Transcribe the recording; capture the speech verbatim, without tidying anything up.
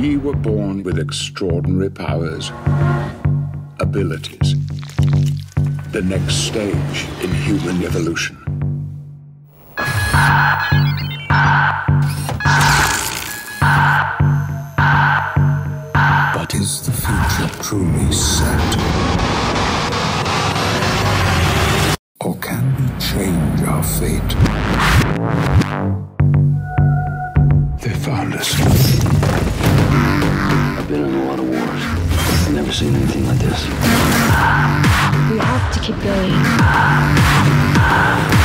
We were born with extraordinary powers, abilities, the next stage in human evolution. But is the future truly set? Or can we change our fate? They found us. I've been in a lot of wars. I've never seen anything like this. We have to keep going.